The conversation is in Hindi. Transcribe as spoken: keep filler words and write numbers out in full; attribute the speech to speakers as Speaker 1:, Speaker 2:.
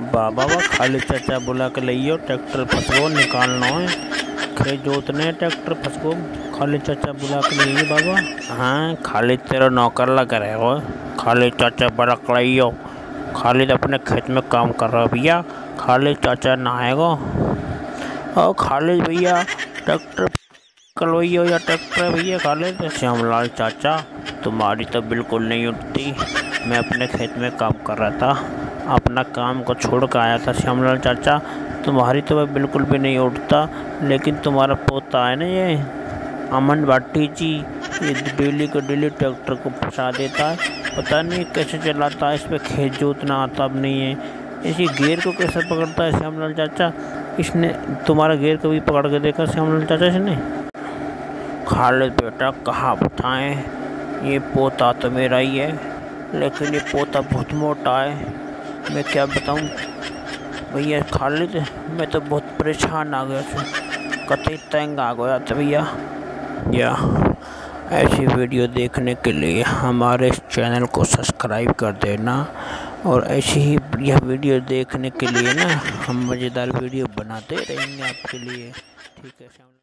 Speaker 1: बाबा वा खाली चाचा बुला के लियो, ट्रैक्टर फंसगो निकालना है, खेत जोतने ट्रैक्टर फंसगो, खाली चाचा बुला के लियो बाबा। हाँ खाली तेरा नौकर लगा रहे हो, खाली चाचा बुला के लियो, खाली अपने खेत में काम कर रहा भैया, खाली चाचा नहाएगो। और खाली भैया ट्रैक्टर कलवैयो या ट्रैक्टर भैया खाली। तो श्यामलाल चाचा तुम्हारी तो बिल्कुल नहीं उठती, मैं अपने खेत में काम कर रहा था, अपना काम को छोड़ कर आया था श्यामलाल चाचा, तुम्हारी तो मैं बिल्कुल भी नहीं उठता। लेकिन तुम्हारा पोता है ना ये अमन भाटी जी, ये डेली को डेली ट्रैक्टर को फंसा देता है, पता नहीं कैसे चलाता है, इस पर खेत जोतना आता भी नहीं है, इसी गेयर को कैसे पकड़ता है श्यामलाल चाचा। इसने तुम्हारा गेयर कभी पकड़ के देखा श्यामलाल चाचा इसने? खालिद बेटा कहाँ बताएं, ये पोता तो मेरा ही है, लेकिन ये पोता बहुत मोटा है, मैं क्या बताऊं भैया खालिद, मैं तो बहुत परेशान आ गया था, कतई तंग आ गया था भैया। या ऐसी वीडियो देखने के लिए हमारे इस चैनल को सब्सक्राइब कर देना, और ऐसी ही यह वीडियो देखने के लिए ना हम मज़ेदार वीडियो बनाते रहेंगे आपके लिए, ठीक है।